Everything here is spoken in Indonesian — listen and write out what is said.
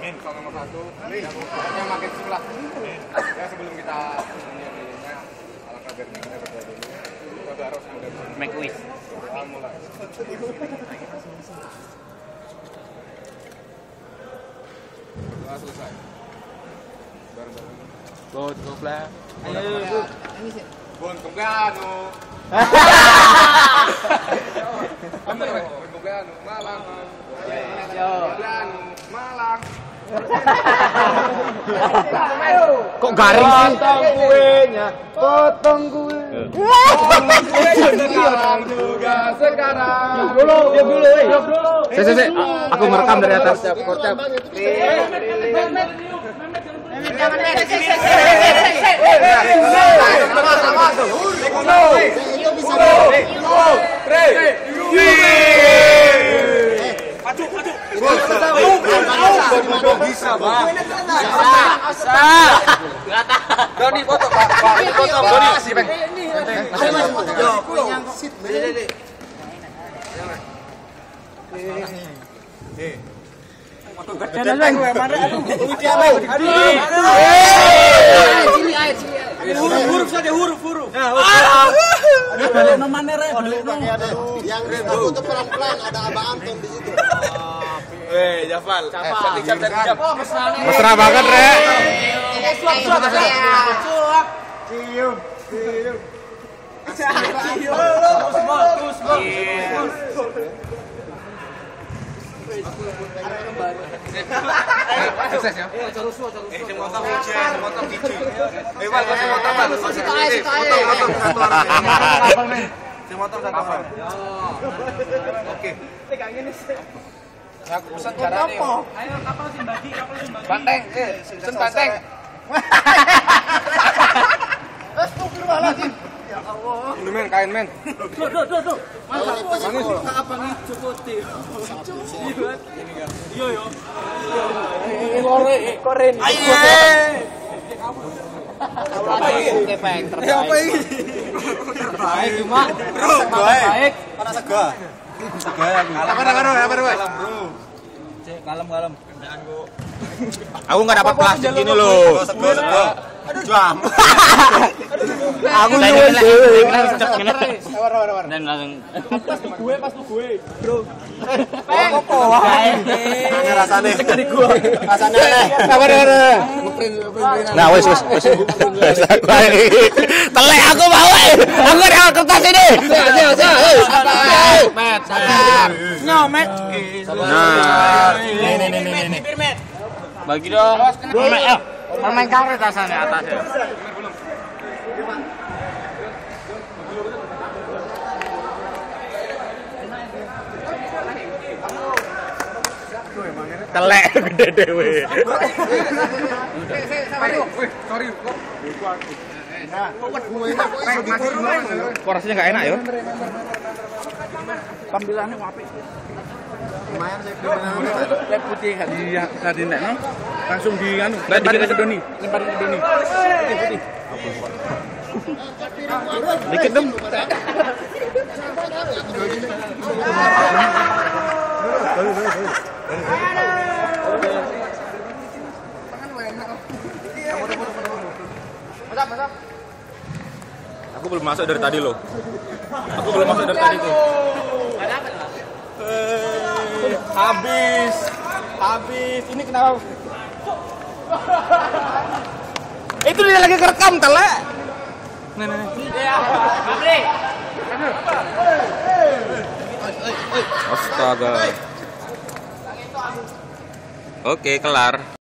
Soal nomor 1 yang makin sebelah. Ya sebelum kita ini alangkah baiknya kita berdoa dulu. Kita harus make wish. Mulai. Berdoa selesai. Bareng-bareng. Bon complean. Ayo. Bon compleano. Bon compleano Malang. Malang. Kok garing sih? Potong kuenya, potong kue. Sekarang juga sekarang. Diam dulu. Se. Aku merekam dari atas. Kocap. Bisa, Bang. Doni foto, Pak. Foto, Doni. Huruf saja, huruf. Yang itu pelan-pelan ada Abang Anton di situ. Jafal. Mesra banget, Re. Cium. Sukses ya. Oke. Aku pesan caranya. Ayo kapal simbagi. Banteng, pesan banteng. Astagfirullahaladzim. Ya Allah. Ini men, kain men. Tuh. Masa abang itu putih. Iya. Koren. Ayo. Kepeng Apa ini? terbaik cuma terbaik. Mana sega? Kalem. Aku nggak dapat plastik ini loh. Sega. Jam. Aku nyuwun dan langsung pas tuh gue, bro. Ini rasanya. Sekali gue. Rasanya aneh. Nah, wes. Telek aku mau. Aku ada kertas ini. Met. Nyomet. Nah. Ini. Bagi dong. Permen karet rasanya atasnya. Telek gede dewe. Sorry. Porsinya nggak enak ya? Tampilannya apik. Lumayan saya Lep putih tadi nek no. Langsung di anu, lemparin ke Doni. Putih. Dikit dong. Aku belum masuk dari tadi loh. Habis. Ini kenapa? Itu dia lagi kerekam telek. Astaga. Oke, kelar.